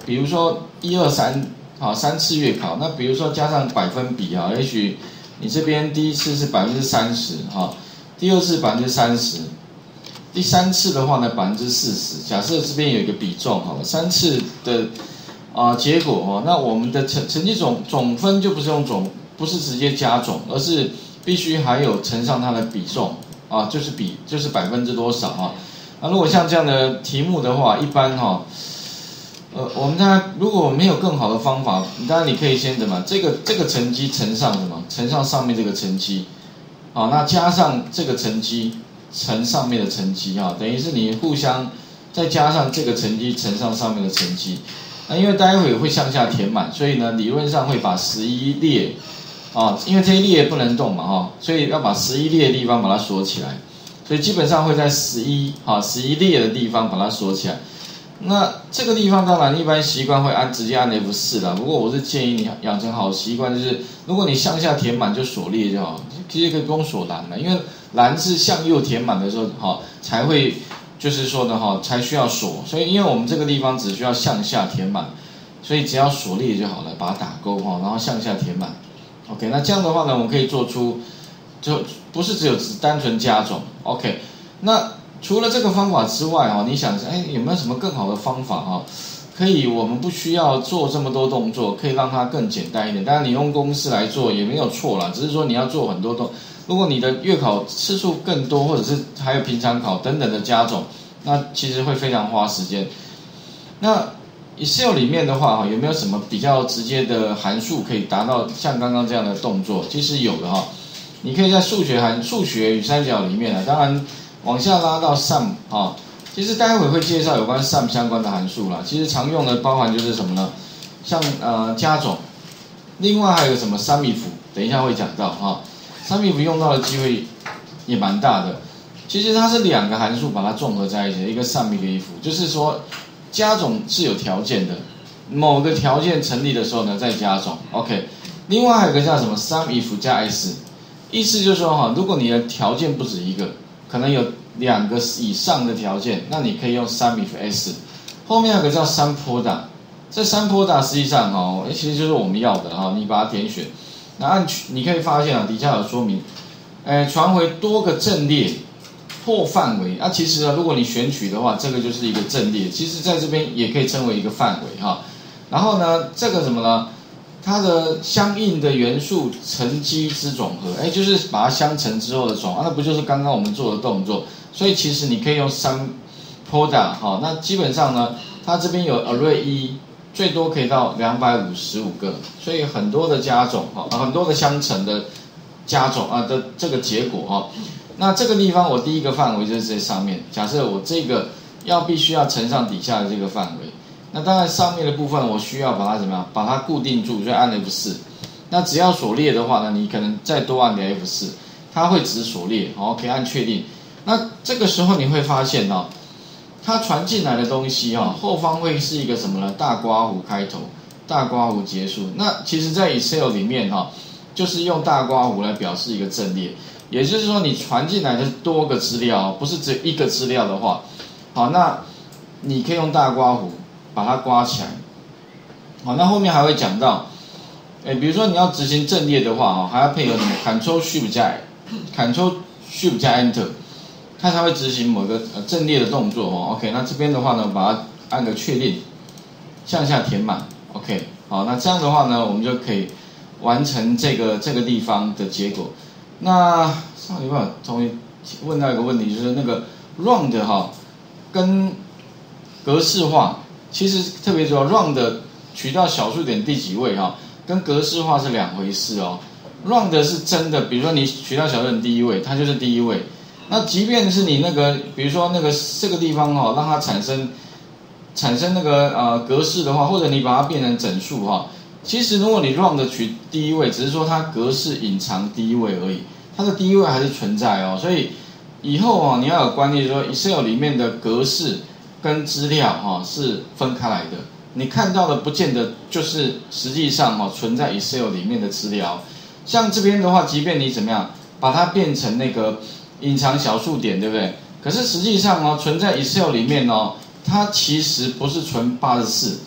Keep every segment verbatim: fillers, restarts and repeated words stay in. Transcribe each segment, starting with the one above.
比如说一二三，好三次月考，那比如说加上百分比哈，也许你这边第一次是百分之三十哈，第二次百分之三十，第三次的话呢百分之四十。假设这边有一个比重哈，三次的啊、呃、结果哦，那我们的成成绩总总分就不是用总，不是直接加总，而是必须还有乘上它的比重啊，就是比就是百分之多少啊。那如果像这样的题目的话，一般哈。呃，我们当然，如果没有更好的方法，当然你可以先什么，这个这个成绩乘上什么，乘上上面这个成绩，好，那加上这个成绩乘上面的成绩哈，等于是你互相再加上这个成绩乘上上面的成绩。那因为待会会向下填满，所以呢，理论上会把十一列啊，因为这一列不能动嘛哈，所以要把十一列的地方把它锁起来，所以基本上会在十一哈十一列的地方把它锁起来。那这个地方当然一般习惯会按直接按 F 四 啦，不过我是建议你养成好习惯，就是如果你向下填满就锁列就好，其实可以不用锁栏了，因为栏是向右填满的时候哈才会就是说呢哈才需要锁，所以因为我们这个地方只需要向下填满，所以只要锁列就好了，把它打勾哈，然后向下填满。OK， 那这样的话呢，我们可以做出就不是只有只单纯加总。OK， 那除了这个方法之外哈，你想哎有没有什么更好的方法哈？可以我们不需要做这么多动作，可以让它更简单一点。当然你用公式来做也没有错啦，只是说你要做很多动。如果你的月考次数更多，或者是还有平常考等等的加总，那其实会非常花时间。那 Excel 里面的话哈，有没有什么比较直接的函数可以达到像刚刚这样的动作？其实有的哈，你可以在数学函数学与三角里面啊，当然。往下拉到 sum 啊，其实待会会介绍有关 sum 相关的函数啦。其实常用的包含就是什么呢？像呃加总，另外还有什么 sum if， 等一下会讲到哈。sum if 用到的机会也蛮大的。其实它是两个函数把它综合在一起，一个 sum 一个 if， 就是说加总是有条件的，某个条件成立的时候呢再加总。OK， 另外还有一个叫什么 sum if 加 s， 意思就是说哈，如果你的条件不止一个。可能有两个以上的条件，那你可以用 sum if s， 后面有个叫 sum product， 这 sum product 实际上哦，其实就是我们要的哈，你把它点选，那按你可以发现啊，底下有说明，哎，传回多个阵列或范围，啊，其实啊，如果你选取的话，这个就是一个阵列，其实在这边也可以称为一个范围哈，然后呢，这个什么呢？它的相应的元素乘积之总和，哎，就是把它相乘之后的总，啊，那不就是刚刚我们做的动作？所以其实你可以用 sum product 哈，那基本上呢，它这边有 array 一，最多可以到两百五十五个，所以很多的加总哈，很多的相乘的加总啊的这个结果哈。那这个地方我第一个范围就是在上面，假设我这个要必须要乘上底下的这个范围。那当然，上面的部分我需要把它怎么样？把它固定住，就按 F 四。那只要锁列的话呢，你可能再多按点 F 四，它会只锁列，好，可以按确定。那这个时候你会发现哦，它传进来的东西哈、哦，后方会是一个什么呢？大括弧开头，大括弧结束。那其实，在 Excel 里面哈、哦，就是用大括弧来表示一个阵列，也就是说，你传进来的多个资料，不是只有一个资料的话，好，那你可以用大括弧。把它刮起来，好，那后面还会讲到，哎，比如说你要执行阵列的话，哦，还要配合什么 Ctrl Shift 加 Ctrl Shift 加 Enter， 它才会执行某个呃阵列的动作哦。OK， 那这边的话呢，把它按个确定，向下填满。OK， 好，那这样的话呢，我们就可以完成这个这个地方的结果。那上礼拜有同学问到一个问题，就是那个 round 哈跟格式化。其实特别说 round 取到小数点第几位哈，跟格式化是两回事哦。round 是真的，比如说你取到小数点第一位，它就是第一位。那即便是你那个，比如说那个这个地方哈，让它产生产生那个呃格式的话，或者你把它变成整数哈，其实如果你 round 取第一位，只是说它格式隐藏第一位而已，它的第一位还是存在哦。所以以后啊，你要有观念说 Excel 里面的格式。跟资料哈是分开来的，你看到的不见得就是实际上哈存在 Excel 里面的资料。像这边的话，即便你怎么样把它变成那个隐藏小数点，对不对？可是实际上哦，存在 Excel 里面哦，它其实不是存八十四，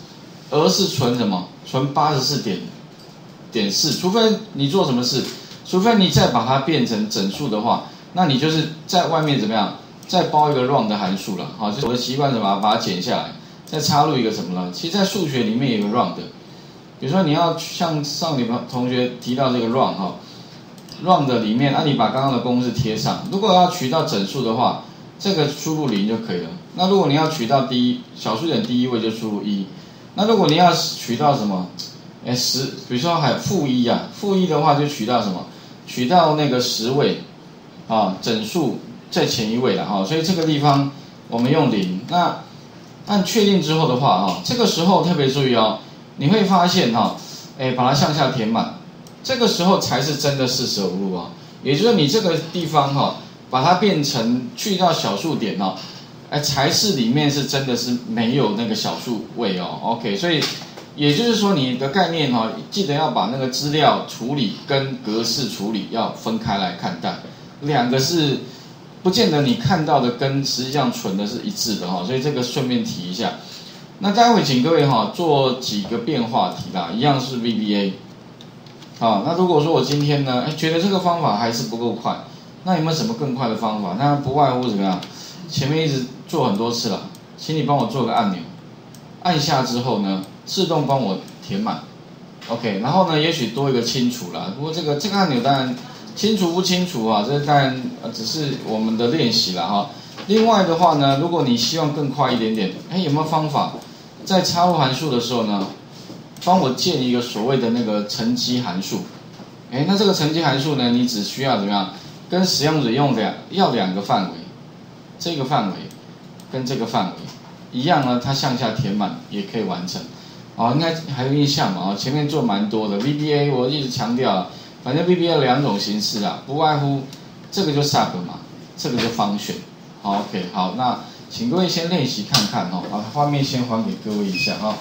而是存什么？存八十四点点四，除非你做什么事，除非你再把它变成整数的话，那你就是在外面怎么样，再包一个 run 的函数了，好，就是我的习惯是把它把它剪下来，再插入一个什么呢？其实，在数学里面有个 run 的，比如说你要像上礼拜同学提到这个 run 哈 ，run 的里面，那、啊、你把刚刚的公式贴上，如果要取到整数的话，这个输入零就可以了。那如果你要取到第一小数点第一位就输入一。那如果你要取到什么，哎十，比如说还有负一啊，负一的话就取到什么？取到那个十位，啊，整数在前一位了哈、啊，所以这个地方我们用零。那按确定之后的话哈、啊，这个时候特别注意哦，你会发现哈，哎，把它向下填满，这个时候才是真的四舍五入啊，也就是说你这个地方哈、啊，把它变成去到小数点哦。哎，才是里面是真的是没有那个小数位哦 ，OK， 所以也就是说你的概念哈、哦，记得要把那个资料处理跟格式处理要分开来看待，两个是不见得你看到的跟实际上存的是一致的哈、哦，所以这个顺便提一下。那待会请各位哈、哦、做几个变化题啦，一样是 V B A。好，那如果说我今天呢，哎觉得这个方法还是不够快，那有没有什么更快的方法？那不外乎怎么样？前面一直做很多次了，请你帮我做个按钮，按下之后呢，自动帮我填满 ，OK， 然后呢，也许多一个清除啦。不过这个这个按钮当然清除不清除啊，这当然只是我们的练习啦哈。另外的话呢，如果你希望更快一点点，哎，有没有方法在插入函数的时候呢，帮我建一个所谓的那个乘积函数？哎，那这个乘积函数呢，你只需要怎么样？跟使用者用两要两个范围。这个范围跟这个范围一样呢，它向下填满也可以完成。哦，应该还有印象嘛？哦，前面做蛮多的 V B A， 我一直强调，反正 V B A 有两种形式啊，不外乎这个就 sub 嘛，这个就function。好 ，OK， 好，那请各位先练习看看哦。好，画面先还给各位一下哈、哦，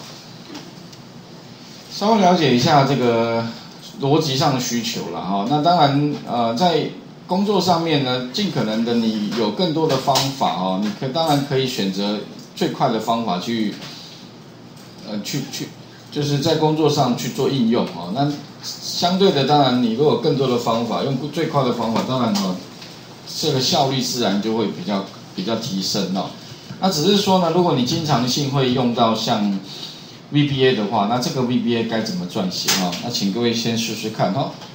稍微了解一下这个逻辑上的需求了哈、哦。那当然，呃，在工作上面呢，尽可能的你有更多的方法哦，你可当然可以选择最快的方法去，呃，去去，就是在工作上去做应用哦。那相对的，当然你如果有更多的方法，用最快的方法，当然哦，这个效率自然就会比较比较提升哦。那只是说呢，如果你经常性会用到像 V B A 的话，那这个 V B A 该怎么撰写哦？那请各位先试试看哈、哦。